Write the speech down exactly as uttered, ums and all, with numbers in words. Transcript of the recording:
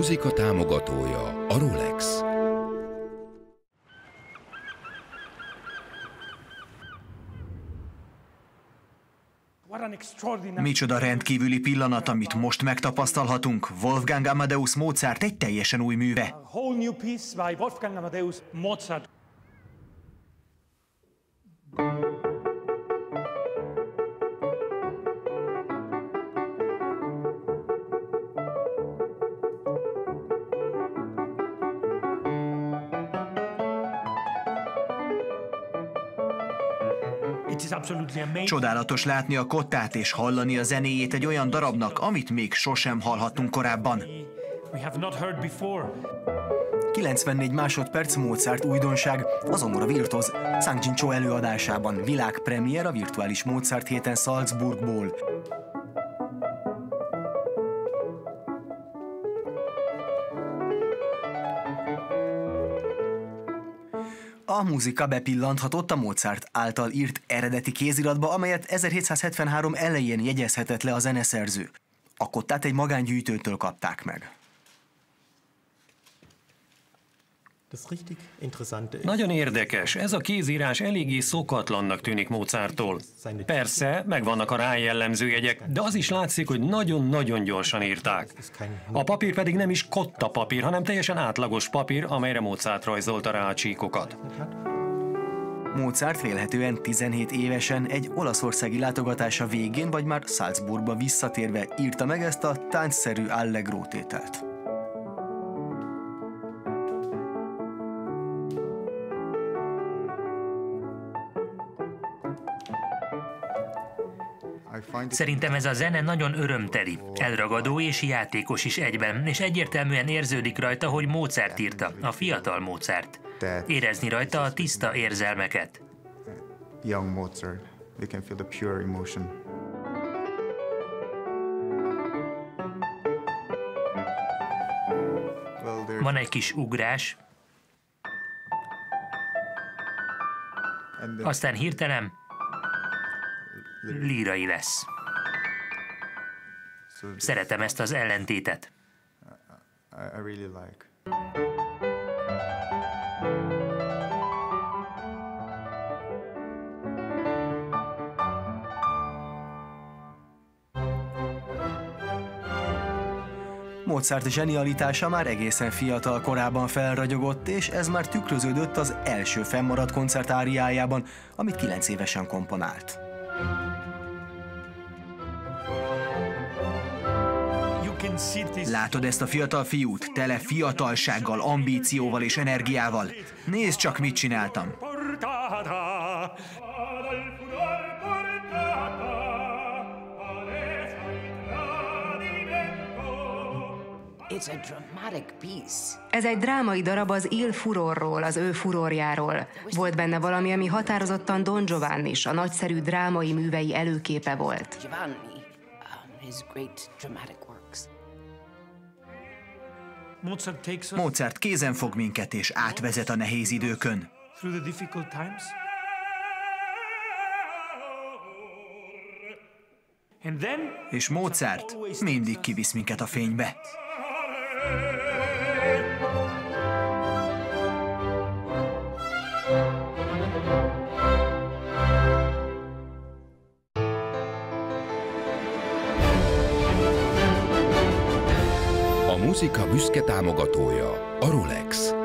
muzika támogatója a Rolex. Micsoda rendkívüli pillanat, amit most megtapasztalhatunk. Wolfgang Amadeus Mozart egy teljesen új műve. Csodálatos látni a kottát és hallani a zenéjét egy olyan darabnak, amit még sosem hallhattunk korábban. kilencvennégy másodperc Mozart újdonság, a zongora virtuóz Zhang Jinzhou előadásában, világpremiér a virtuális Mozart héten Salzburgból. A muzika bepillanthatott a Mozart által írt eredeti kéziratba, amelyet ezerhétszázhetvenhárom elején jegyezhetett le a zeneszerző. A kottát egy magángyűjtőtől kapták meg. Nagyon érdekes, ez a kézírás eléggé szokatlannak tűnik Mozarttól. Persze, megvannak a rá jellemző jegyek, de az is látszik, hogy nagyon-nagyon gyorsan írták. A papír pedig nem is kotta papír, hanem teljesen átlagos papír, amelyre Mozart rajzolta rá a csíkokat. Mozart vélhetően tizenhét évesen egy olaszországi látogatása végén, vagy már Salzburgba visszatérve írta meg ezt a táncszerű allegro tételt. Szerintem ez a zene nagyon örömteli, elragadó és játékos is egyben, és egyértelműen érződik rajta, hogy Mozart írta, a fiatal Mozart. Érezni rajta a tiszta érzelmeket. Young Mozart, we can feel the pure emotion. Van egy kis ugrás, aztán hirtelen lírai lesz. Szeretem ezt az ellentétet. Mozart zsenialitása már egészen fiatal korában felragyogott, és ez már tükröződött az első fennmaradt koncertáriájában, amit kilenc évesen komponált. Látod ezt a fiatal fiút? Tele fiatalsággal, ambícióval és energiával. Nézd csak, mit csináltam! Ez egy drámai darab az Il Furorról, az ő furorjáról. Volt benne valami, ami határozottan Don Giovannis, a nagyszerű drámai művei előképe volt. Mozart kézen fog minket és átvezet a nehéz időkön. És Mozart mindig kivisz minket a fénybe. A muzika büszke támogatója a Rolex.